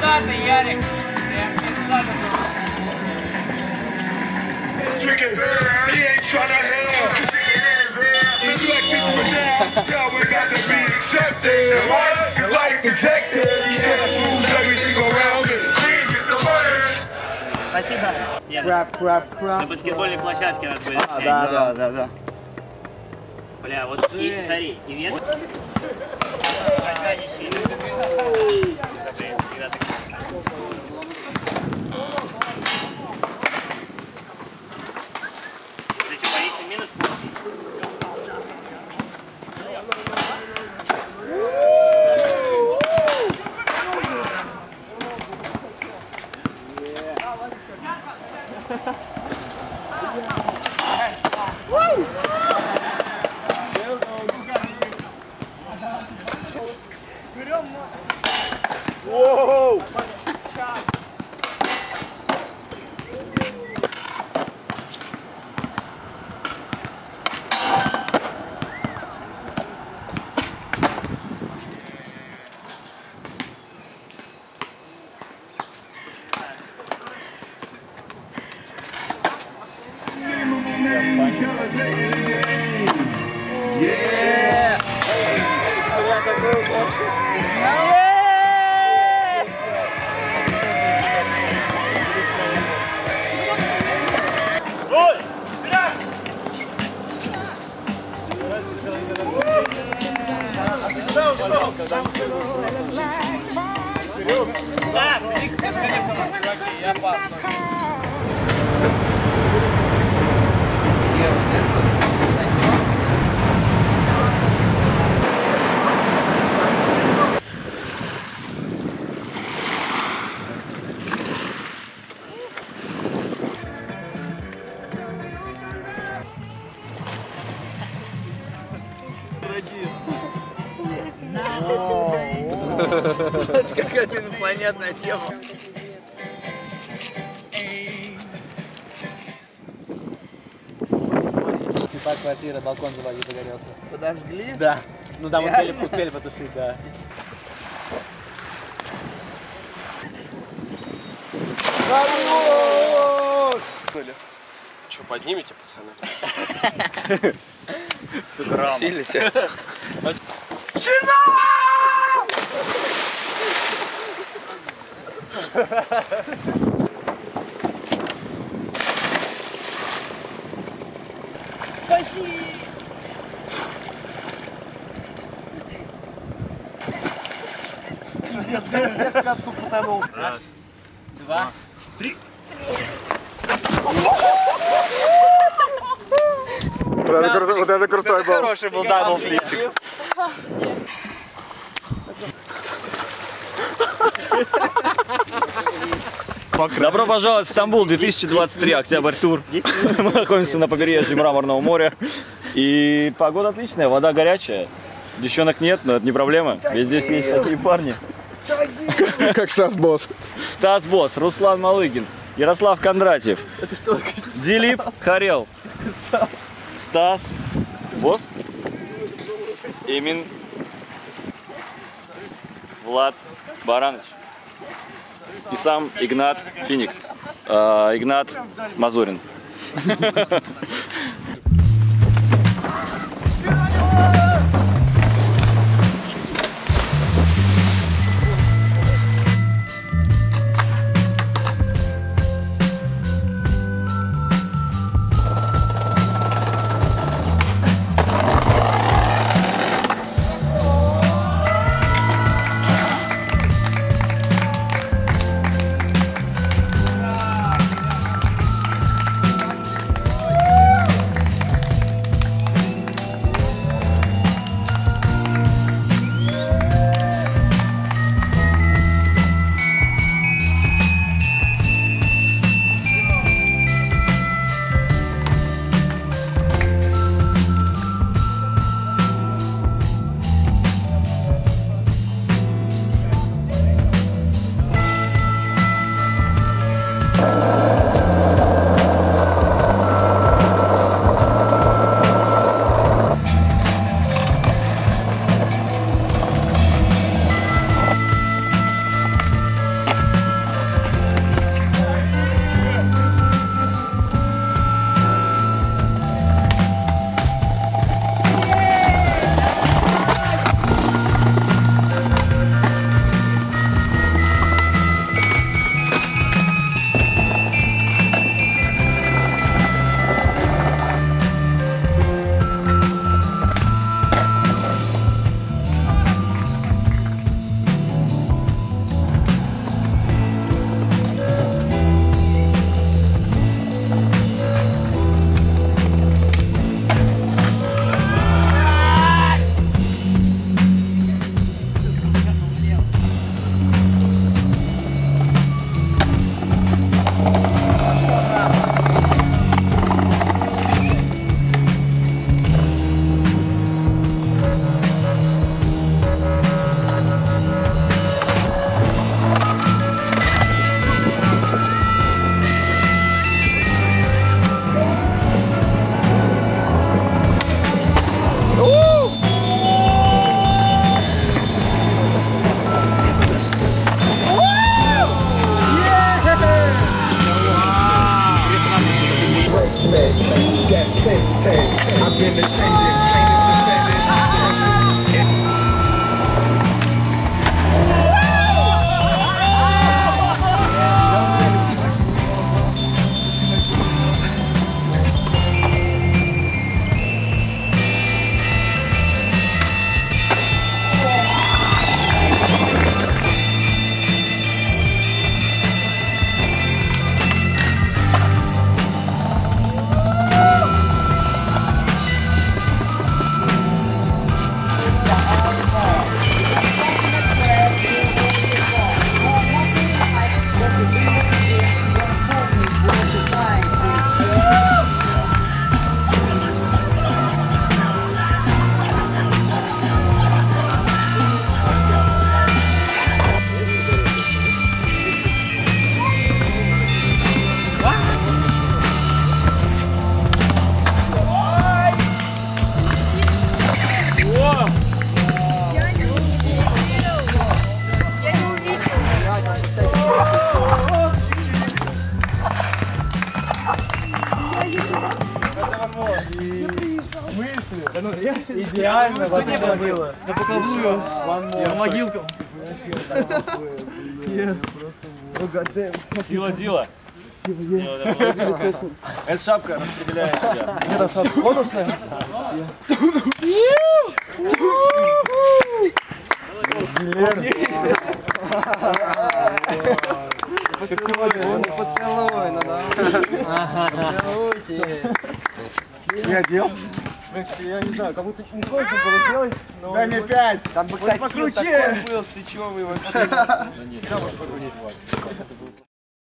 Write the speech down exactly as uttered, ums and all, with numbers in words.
пиздато, Ярик. Прям пиздато. Спасибо. Краб, краб, краб. На баскетбольной площадке надо будет. А, да, да, да, да. Бля, вот и, смотри, и вверх. Зачем боишься минус? Воу! Это какая-то инопланетная тема. Типа квартира, балкон заводи, загорелся. Подожгли? Да. Ну там успели, успели потушить, да. Хорош! Что, поднимете, пацаны? Сука, Силите? Жена! Спаси! Раз, два, три. Вот это, кру... вот это крутой был. Хороший был даблфлипчик. Добро пожаловать в Стамбул две тысячи двадцать три, октябрь тур. Мы находимся на побережье Мраморного моря. И погода отличная, вода горячая. Девчонок нет, но это не проблема, ведь здесь есть такие парни. Как Стас Босс. Стас Босс, Руслан Малыгин, Ярослав Кондратьев, Дилип Харел, Стас Босс, Имин, Влад Баранович и сам Игнат Финик, э, Игнат Мазурин. Идеально, вот это было. Да поколую. Я в могилку. Сила дела. Эта шапка распределяет тебя. Это шапка бонусная. Поцелуй, поцелуй, ну да. Поцелуйте. Я одел. Я не знаю, как будто не сложно было сделать. Дай мне пять. Там бы, кстати, покруче был, свечевый.